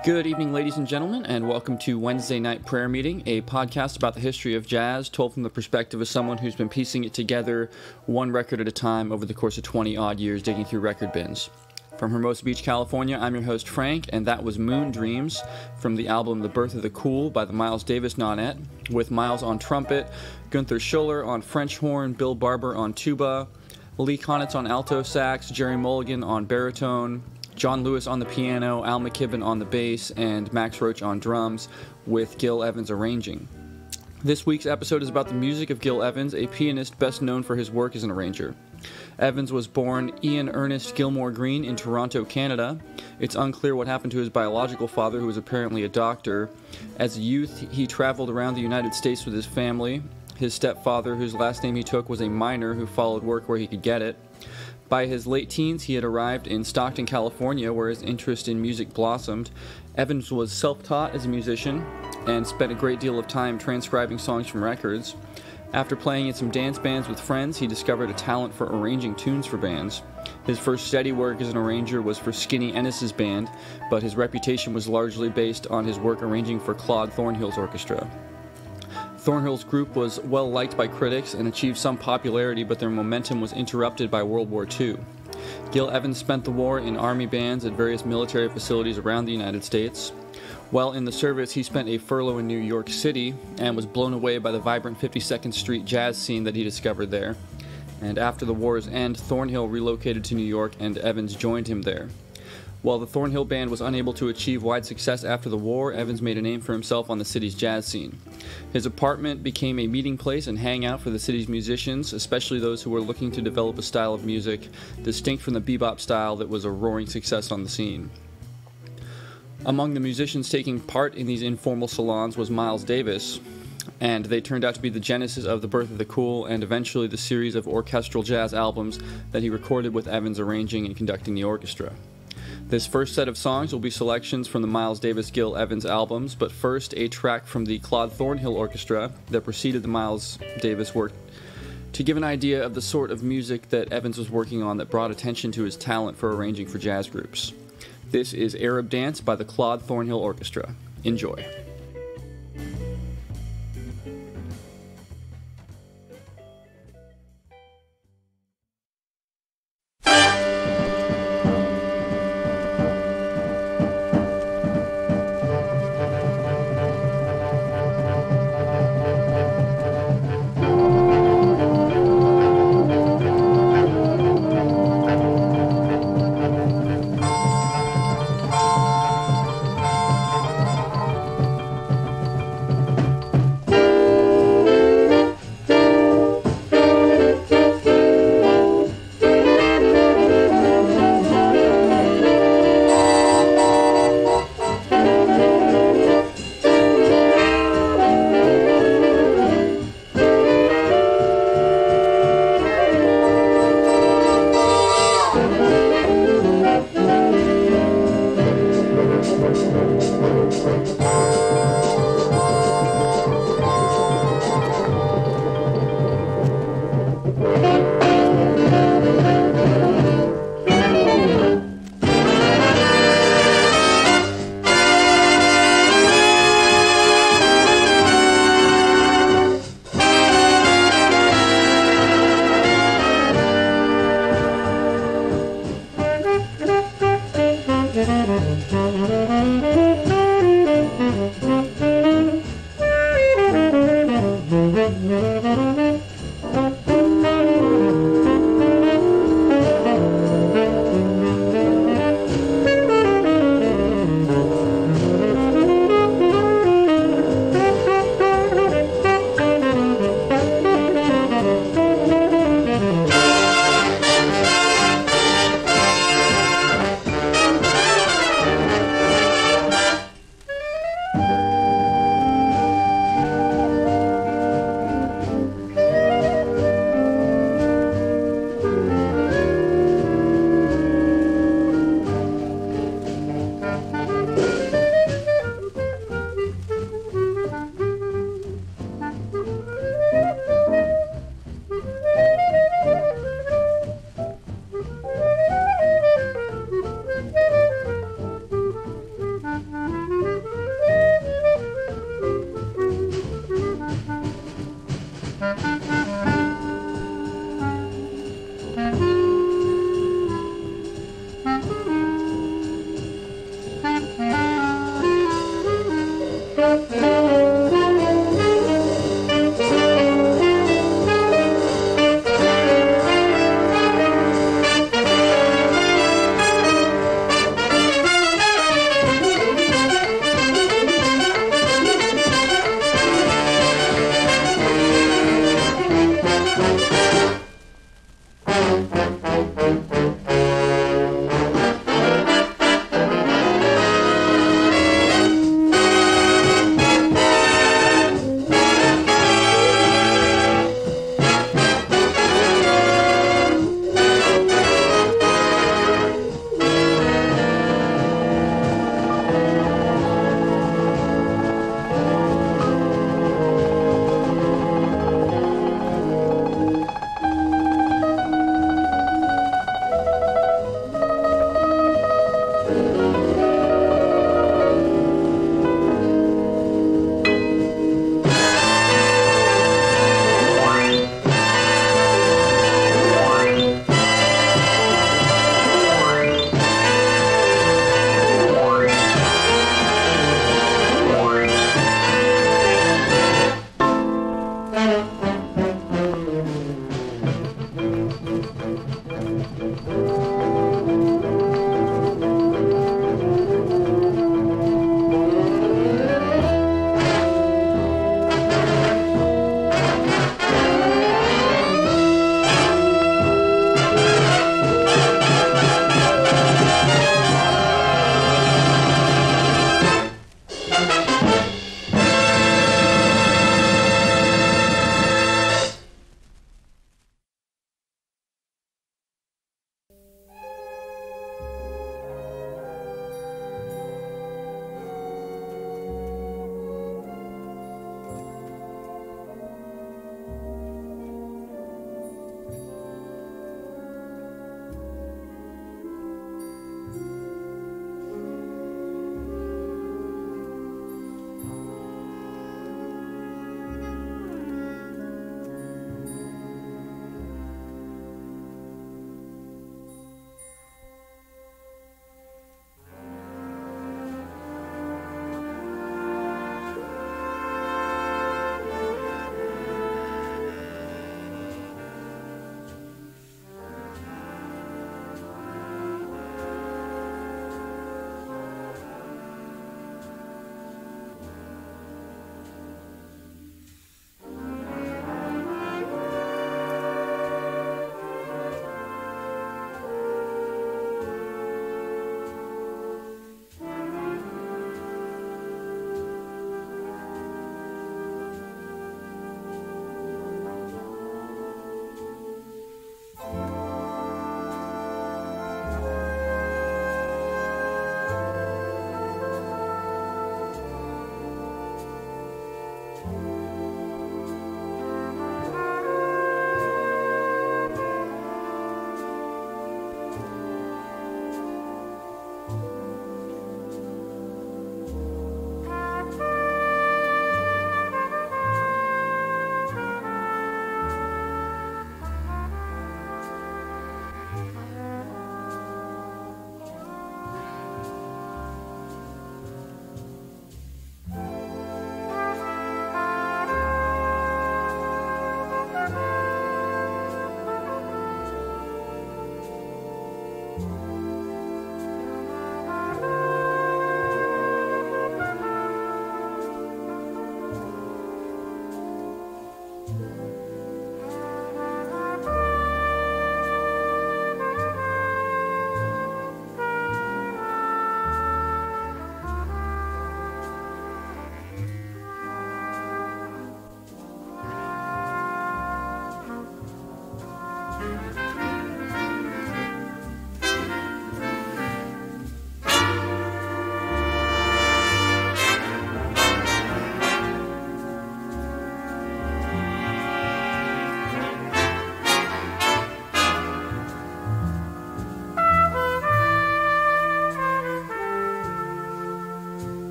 Good evening, ladies and gentlemen, and welcome to Wednesday Night Prayer Meeting, a podcast about the history of jazz, told from the perspective of someone who's been piecing it together one record at a time over the course of 20-odd years, digging through record bins. From Hermosa Beach, California, I'm your host, Frank, and that was Moon Dreams from the album The Birth of the Cool by the Miles Davis Nonet, with Miles on trumpet, Gunther Schuller on French horn, Bill Barber on tuba, Lee Konitz on alto sax, Jerry Mulligan on baritone, John Lewis on the piano, Al McKibben on the bass, and Max Roach on drums, with Gil Evans arranging. This week's episode is about the music of Gil Evans, a pianist best known for his work as an arranger. Evans was born Ian Ernest Gilmore Green in Toronto, Canada. It's unclear what happened to his biological father, who was apparently a doctor. As a youth, he traveled around the United States with his family. His stepfather, whose last name he took, was a miner who followed work where he could get it. By his late teens, he had arrived in Stockton, California, where his interest in music blossomed. Evans was self-taught as a musician and spent a great deal of time transcribing songs from records. After playing in some dance bands with friends, he discovered a talent for arranging tunes for bands. His first steady work as an arranger was for Skinny Ennis's band, but his reputation was largely based on his work arranging for Claude Thornhill's orchestra. Thornhill's group was well liked by critics and achieved some popularity, but their momentum was interrupted by World War II. Gil Evans spent the war in army bands at various military facilities around the United States. While in the service, he spent a furlough in New York City and was blown away by the vibrant 52nd Street jazz scene that he discovered there. And after the war's end, Thornhill relocated to New York and Evans joined him there. While the Thornhill Band was unable to achieve wide success after the war, Evans made a name for himself on the city's jazz scene. His apartment became a meeting place and hangout for the city's musicians, especially those who were looking to develop a style of music distinct from the bebop style that was a roaring success on the scene. Among the musicians taking part in these informal salons was Miles Davis, and they turned out to be the genesis of The Birth of the Cool and eventually the series of orchestral jazz albums that he recorded with Evans arranging and conducting the orchestra. This first set of songs will be selections from the Miles Davis Gil Evans albums, but first a track from the Claude Thornhill Orchestra that preceded the Miles Davis work to give an idea of the sort of music that Evans was working on that brought attention to his talent for arranging for jazz groups. This is Arab Dance by the Claude Thornhill Orchestra. Enjoy.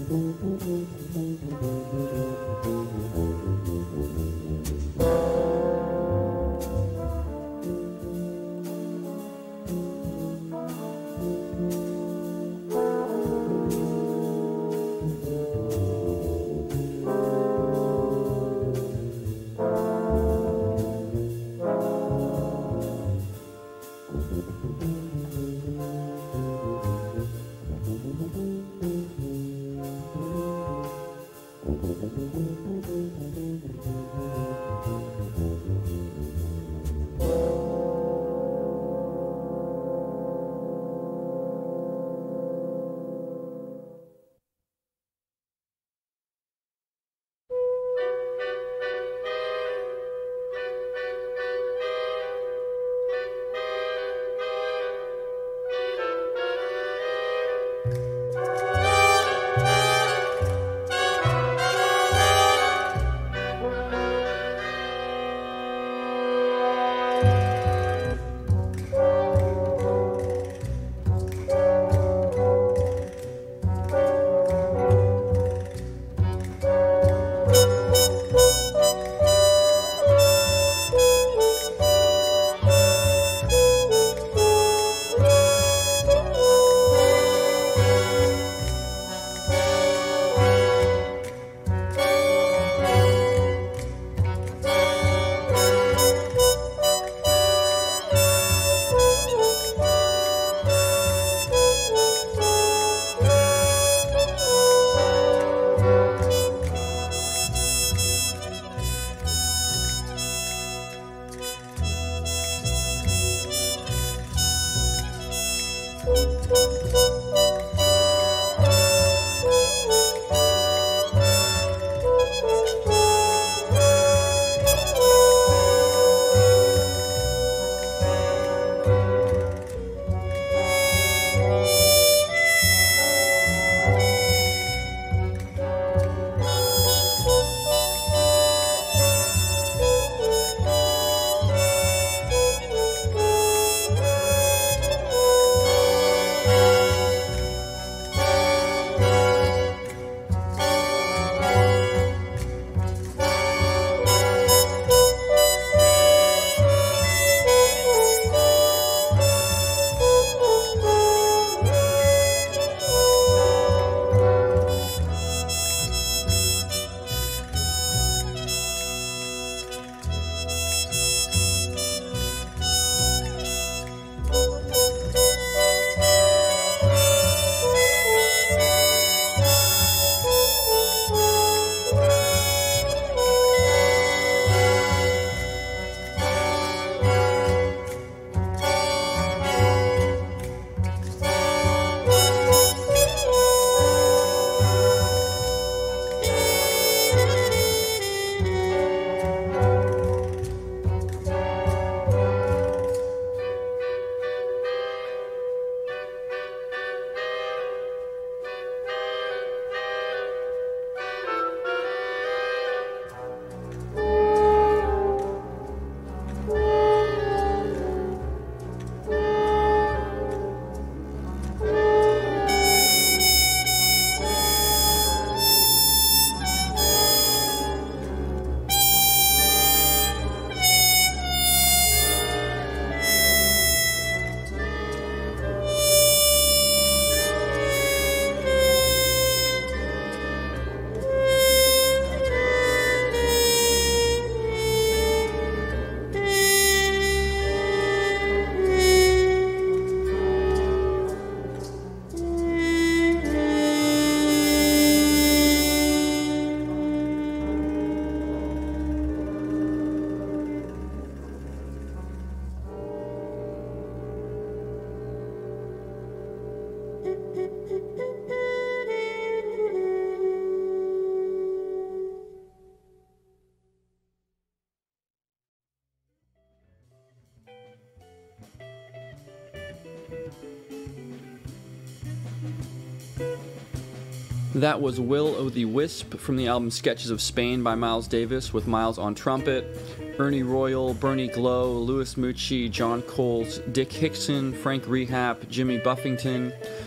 That was Will o' the Wisp from the album Sketches of Spain by Miles Davis, with Miles on trumpet, Ernie Royal, Bernie Glow, Louis Mucci, John Coles, Dick Hickson, Frank Rehap, Jimmy Buffington,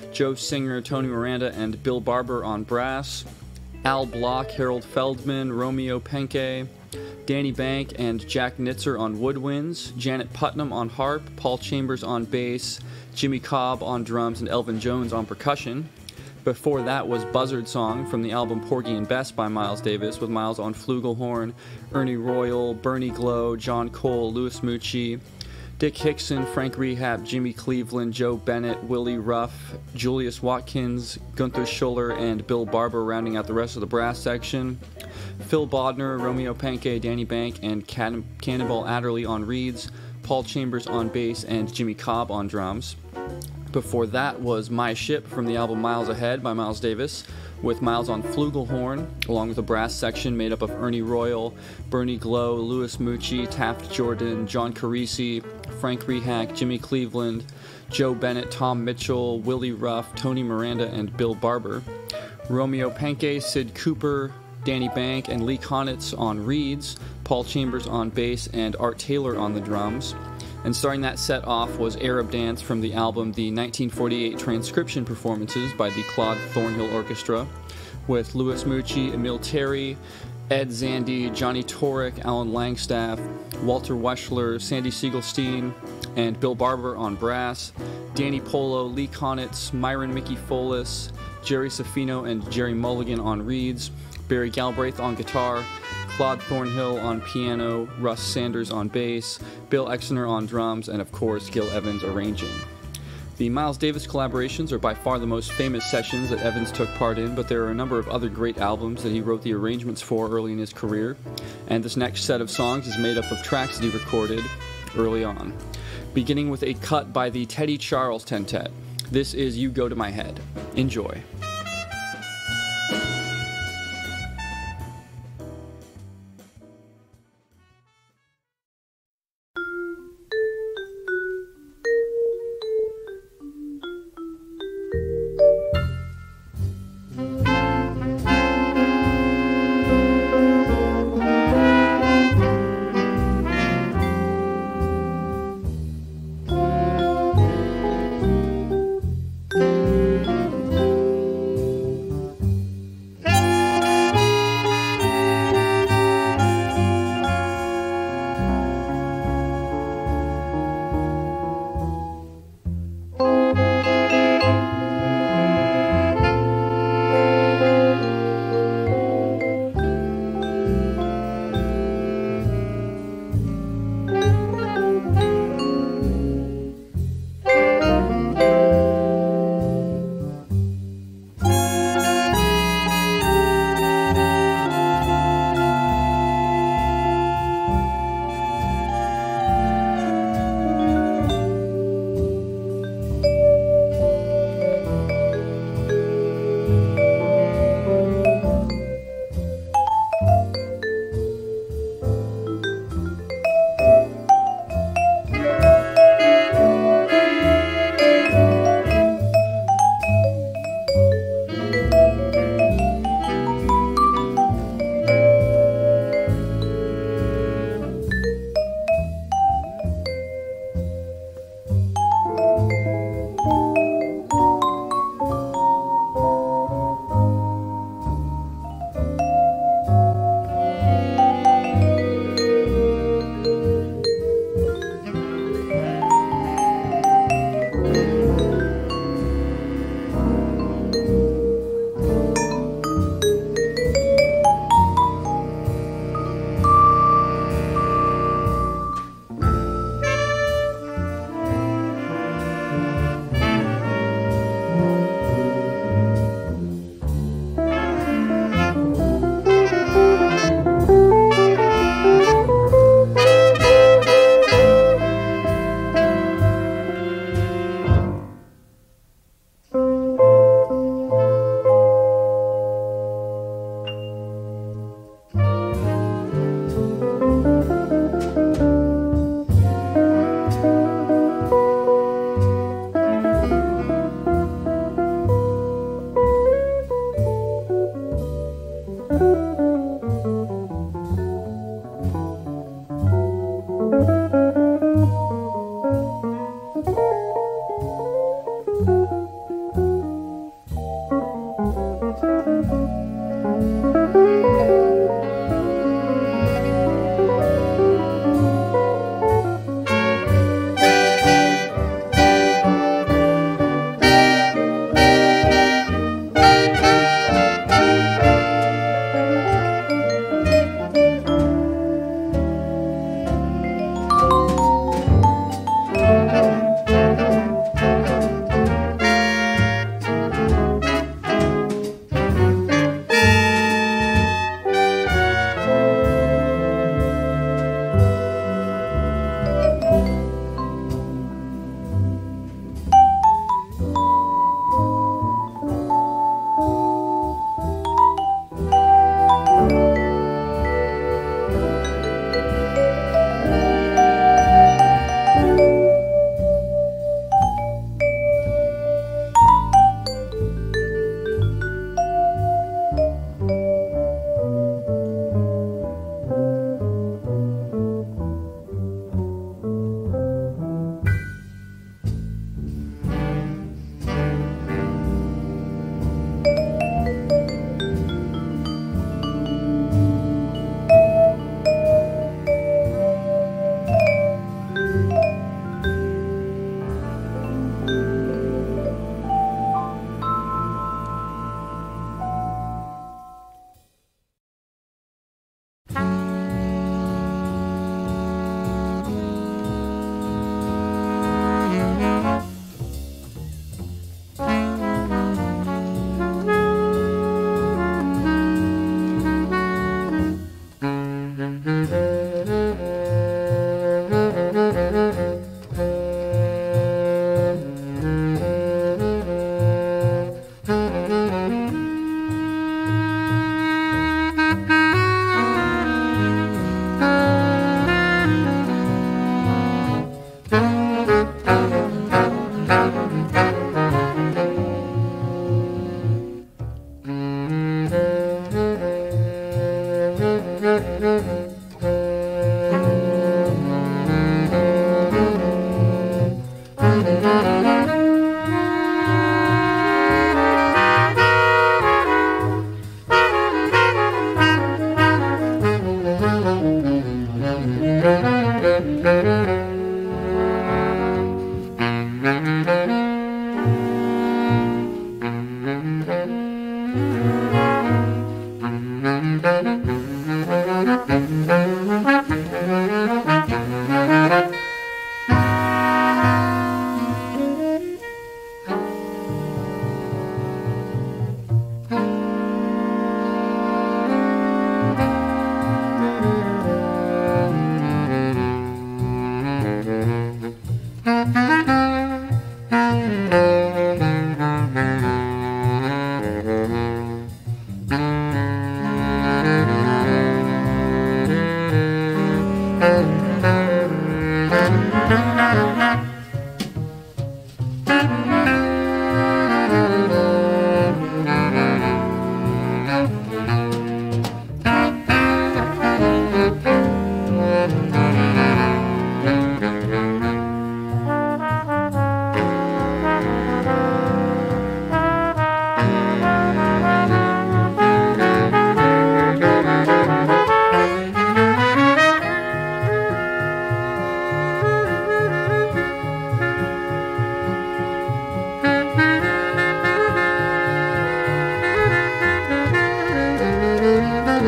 Joe Singer, Tony Miranda, and Bill Barber on brass, Al Block, Harold Feldman, Romeo Penke, Danny Bank and Jack Nitzer on woodwinds, Janet Putnam on harp, Paul Chambers on bass, Jimmy Cobb on drums, and Elvin Jones on percussion. Before that was Buzzard Song from the album Porgy and Bess by Miles Davis, with Miles on flugelhorn, Ernie Royal, Bernie Glow, John Cole, Louis Mucci, Dick Hickson, Frank Rehab, Jimmy Cleveland, Joe Bennett, Willie Ruff, Julius Watkins, Gunther Schuller, and Bill Barber rounding out the rest of the brass section. Phil Bodner, Romeo Penke, Danny Bank, and Cannonball Adderley on reeds, Paul Chambers on bass, and Jimmy Cobb on drums. Before that was My Ship from the album Miles Ahead by Miles Davis, with Miles on flugelhorn, along with a brass section made up of Ernie Royal, Bernie Glow, Louis Mucci, Taft Jordan, John Carisi, Frank Rehack, Jimmy Cleveland, Joe Bennett, Tom Mitchell, Willie Ruff, Tony Miranda, and Bill Barber. Romeo Penke, Sid Cooper, Danny Bank, and Lee Konitz on reeds, Paul Chambers on bass, and Art Taylor on the drums. And starting that set off was Arab Dance from the album The 1948 Transcription Performances by the Claude Thornhill Orchestra, with Louis Mucci, Emil Terry, Ed Zandi, Johnny Torek, Alan Langstaff, Walter Weschler, Sandy Siegelstein, and Bill Barber on brass, Danny Polo, Lee Konitz, Myron Mickey Folis, Jerry Safino, and Jerry Mulligan on reeds, Barry Galbraith on guitar, Claude Thornhill on piano, Russ Sanders on bass, Bill Exner on drums, and of course Gil Evans arranging. The Miles Davis collaborations are by far the most famous sessions that Evans took part in, but there are a number of other great albums that he wrote the arrangements for early in his career, and this next set of songs is made up of tracks that he recorded early on. Beginning with a cut by the Teddy Charles Tentet. This is You Go to My Head. Enjoy.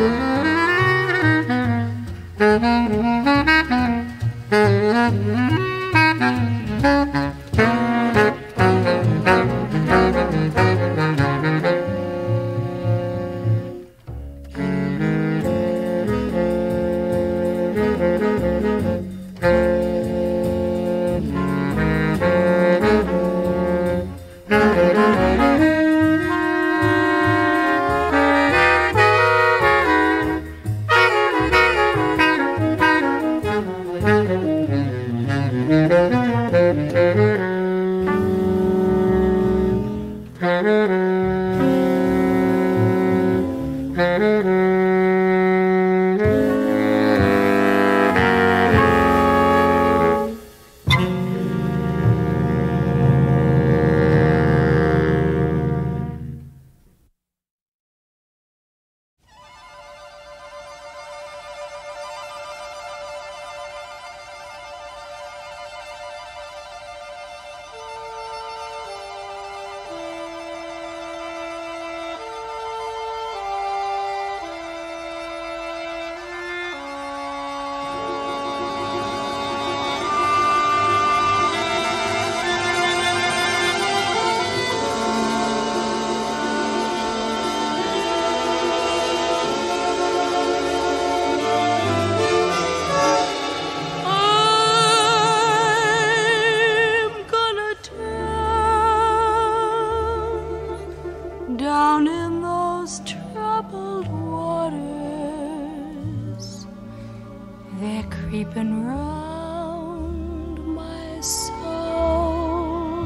creeping round my soul.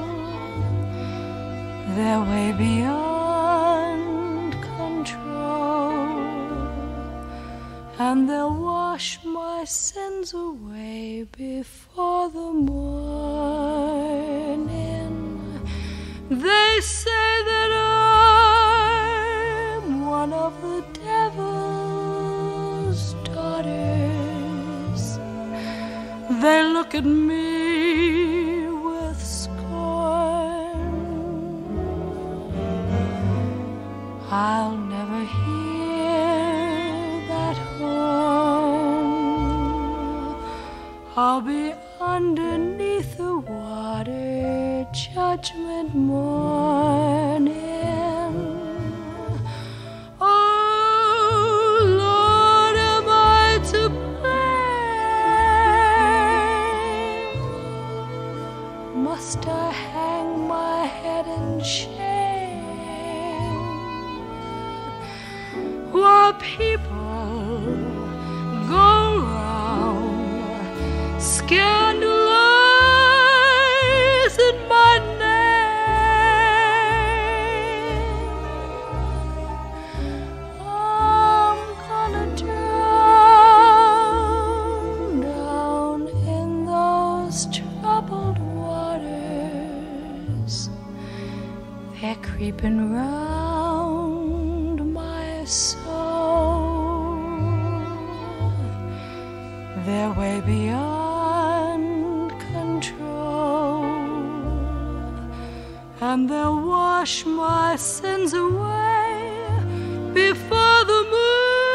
They're way beyond control, and they'll wash my sins away before the morning. They say that I'm one of the devil's daughters. They look at me with scorn. I'll never hear that horn. I'll be underneath the water, judgment morning. Oh Lord, am I to blame? Must I hang my head in shame while people go round scandalizing my name? I'm gonna drown down in those troubled waters. They're creeping round my soul. They're way beyond control, and they'll wash my sins away before the moon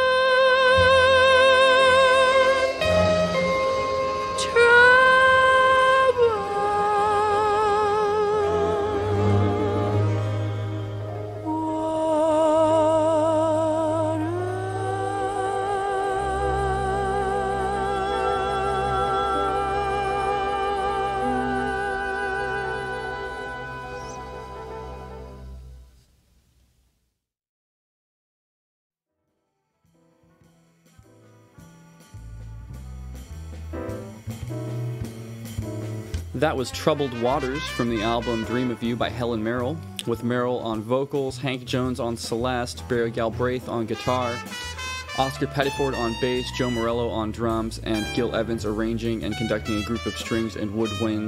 That was Troubled Waters from the album Dream of You by Helen Merrill, with Merrill on vocals, Hank Jones on Celeste, Barry Galbraith on guitar, Oscar Pettiford on bass, Joe Morello on drums, and Gil Evans arranging and conducting a group of strings and woodwinds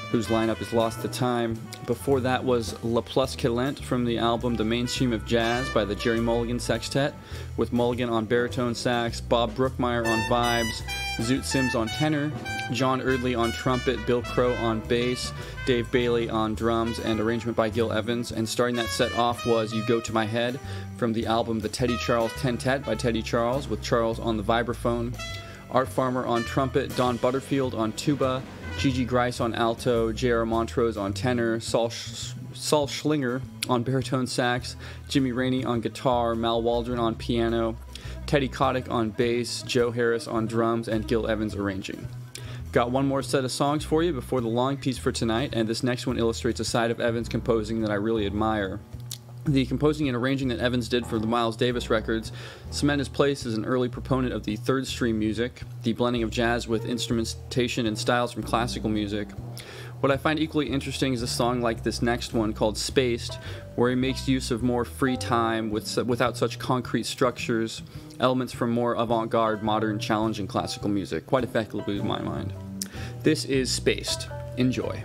whose lineup is Lost to Time. Before that was La Plus Calent from the album The Mainstream of Jazz by the Jerry Mulligan Sextet, with Mulligan on baritone sax, Bob Brookmeyer on vibes, Zoot Sims on tenor, John Erdley on trumpet, Bill Crow on bass, Dave Bailey on drums, and arrangement by Gil Evans. And starting that set off was You Go to My Head from the album The Teddy Charles Tentet by Teddy Charles, with Charles on the vibraphone, Art Farmer on trumpet, Don Butterfield on tuba, Gigi Grice on alto, J.R. Montrose on tenor, Saul Schlinger on baritone sax, Jimmy Rainey on guitar, Mal Waldron on piano, Teddy Kotick on bass, Joe Harris on drums, and Gil Evans arranging. Got one more set of songs for you before the long piece for tonight, and this next one illustrates a side of Evans' composing that I really admire. The composing and arranging that Evans did for the Miles Davis records cement his place as an early proponent of the third stream music, the blending of jazz with instrumentation and styles from classical music. What I find equally interesting is a song like this next one called Spaced, where he makes use of more free time without such concrete structures, elements from more avant-garde, modern, challenging classical music, quite effectively in my mind. This is Spaced. Enjoy.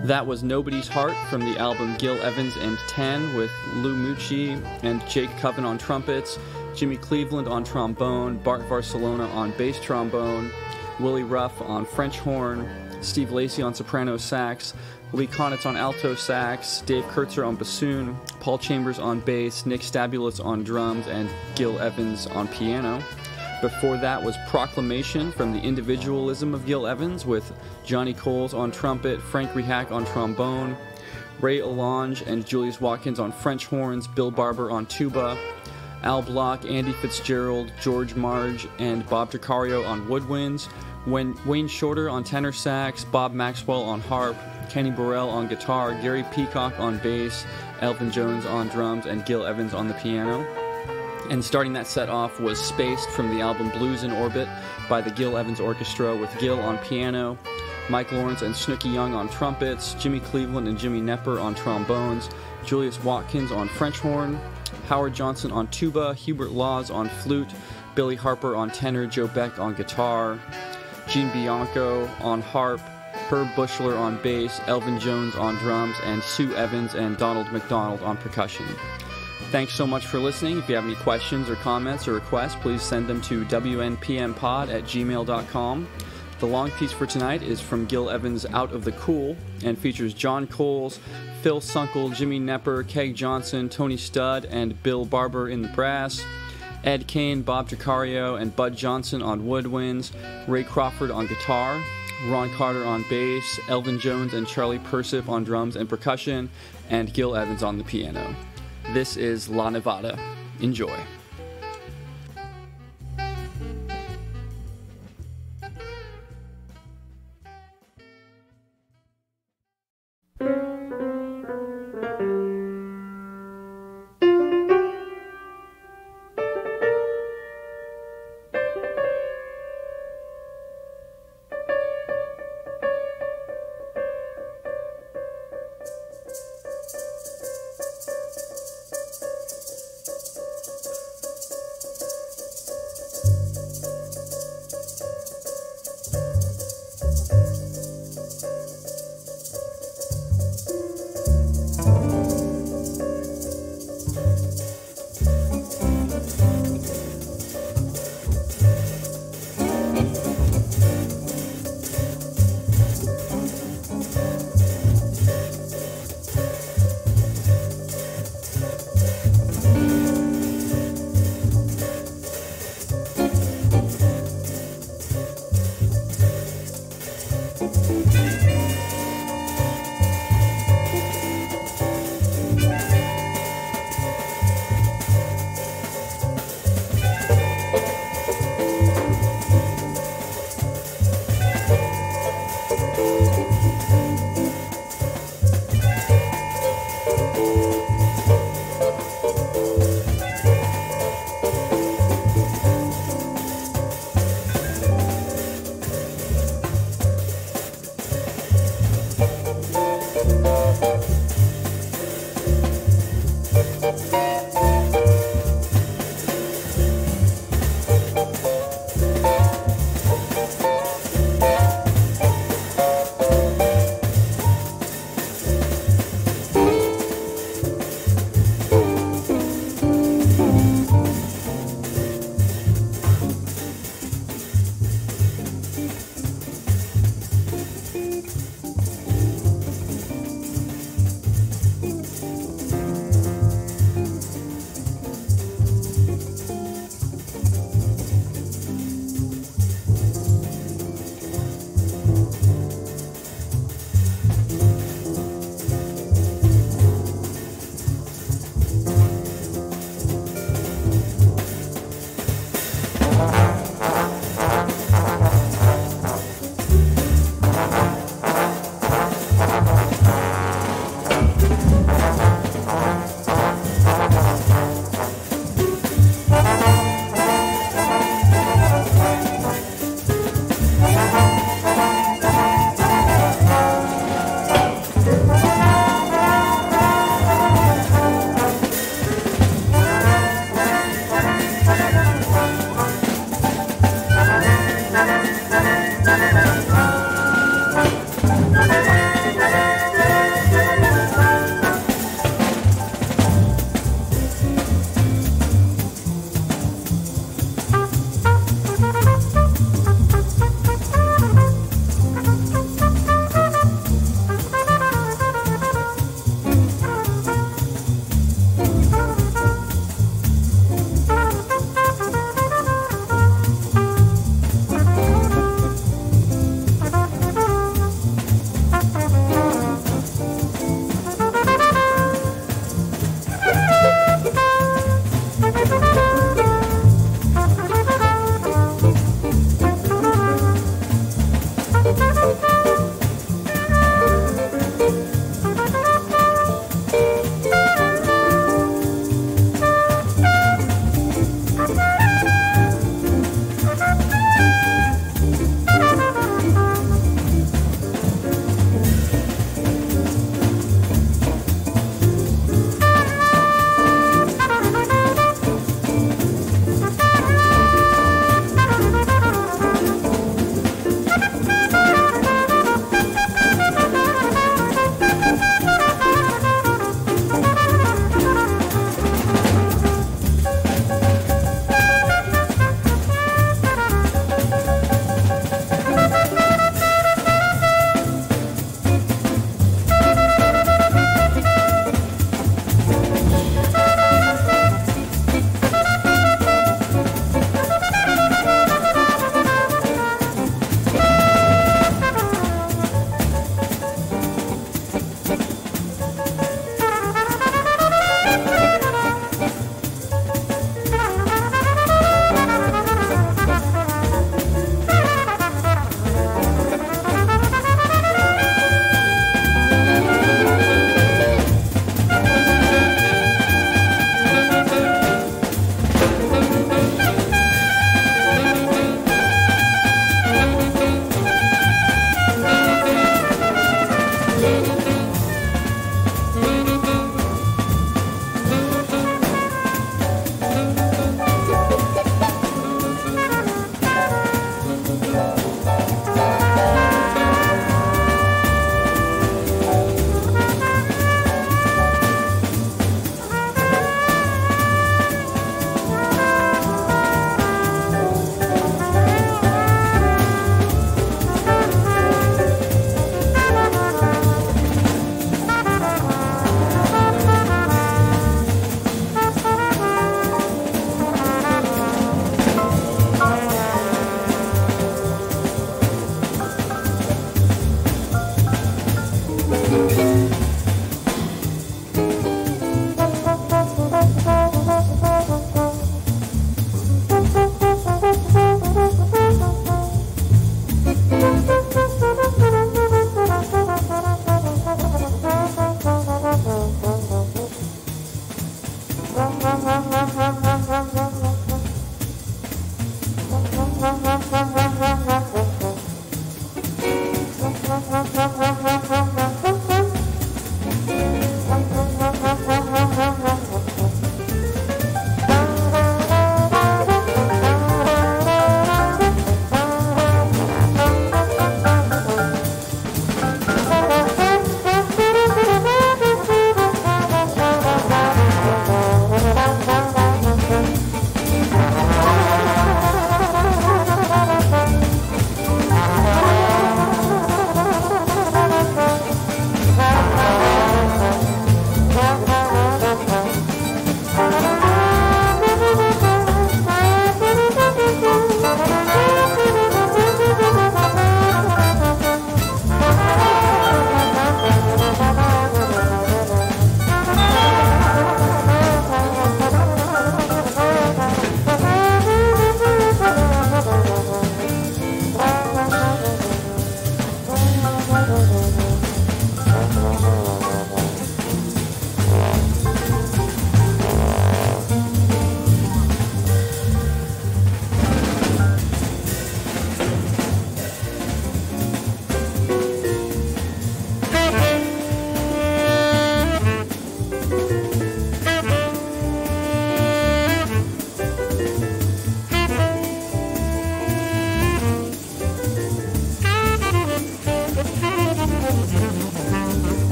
That was Nobody's Heart from the album Gil Evans and 10 with Lou Mucci and Jake Coven on trumpets, Jimmy Cleveland on trombone, Bart Barcelona on bass trombone, Willie Ruff on French horn, Steve Lacy on soprano sax, Lee Konitz on alto sax, Dave Kurtzer on bassoon, Paul Chambers on bass, Nick Stabulus on drums, and Gil Evans on piano. Before that was Proclamation from the Individualism of Gil Evans with Johnny Coles on trumpet, Frank Rehack on trombone, Ray Alonge and Julius Watkins on French horns, Bill Barber on tuba, Al Block, Andy Fitzgerald, George Marge, and Bob Tricario on woodwinds, Wayne Shorter on tenor sax, Bob Maxwell on harp, Kenny Burrell on guitar, Gary Peacock on bass, Elvin Jones on drums, and Gil Evans on the piano. And starting that set off was Spaced from the album Blues in Orbit by the Gil Evans Orchestra with Gil on piano, Mike Lawrence and Snooky Young on trumpets, Jimmy Cleveland and Jimmy Nepper on trombones, Julius Watkins on French horn, Howard Johnson on tuba, Hubert Laws on flute, Billy Harper on tenor, Joe Beck on guitar, Gene Bianco on harp, Herb Bushler on bass, Elvin Jones on drums, and Sue Evans and Donald McDonald on percussion. Thanks so much for listening. If you have any questions or comments or requests, please send them to wnpmpod@gmail.com. The long piece for tonight is from Gil Evans' Out of the Cool and features John Coles, Phil Sunkel, Jimmy Nepper, Keg Johnson, Tony Studd, and Bill Barber in the brass, Ed Kane, Bob Tricario, and Bud Johnson on woodwinds, Ray Crawford on guitar, Ron Carter on bass, Elvin Jones and Charlie Persip on drums and percussion, and Gil Evans on the piano. This is La Nevada. Enjoy.